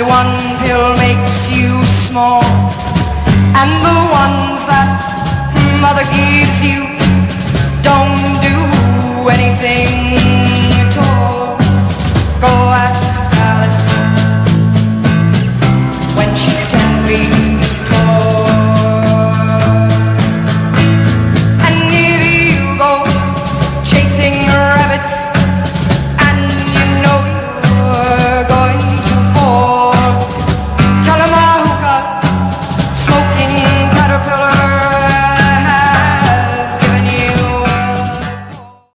one pill makes you small, and the ones that mother gives you